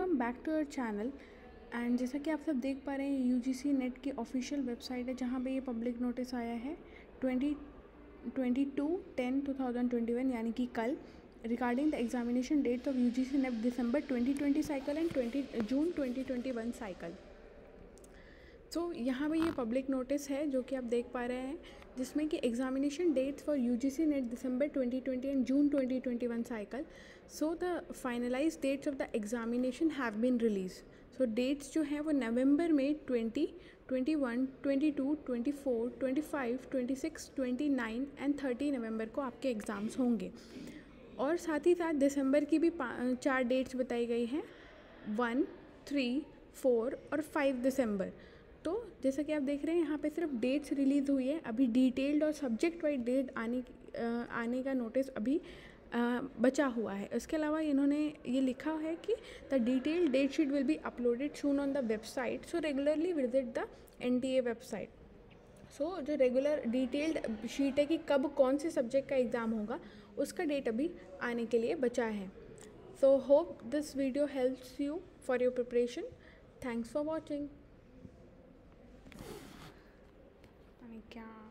Welcome back to our channel. And जैसा कि आप सब देख पा रहे हैं, यूजीसी नेट की ऑफिशियल वेबसाइट है जहां पे ये पब्लिक नोटिस आया है 22/10/2021 यानी कि कल, regarding the examination dates of UGC NET December 2020 cycle and June 2021 cycle. तो यहाँ पे ये पब्लिक नोटिस है जो कि आप देख पा रहे हैं, जिसमें कि examination dates for UGC NET December 2020 and June 2021 cycle. So the finalise dates of the examination have been release. So dates जो हैं वो नवंबर में 20, 21, 22, 24, 25, 26, 29 एंड 30 नवंबर को आपके एग्ज़ाम्स होंगे। और साथ ही साथ दिसंबर की भी 4 डेट्स बताई गई हैं, 1, 3, 4 और 5 दिसंबर। तो जैसा कि आप देख रहे हैं, यहाँ पे सिर्फ डेट्स रिलीज़ हुई है, अभी डिटेल्ड और सब्जेक्ट वाइज डेट आने का नोटिस अभी बचा हुआ है। इसके अलावा इन्होंने ये लिखा है कि the detailed date sheet will be uploaded soon on the website, so regularly visit the NTA website. So जो रेगुलर डिटेल्ड शीट है कि कब कौन से सब्जेक्ट का एग्ज़ाम होगा, उसका डेट अभी आने के लिए बचा है। So hope this video helps you for your preparation. Thanks for watching. क्या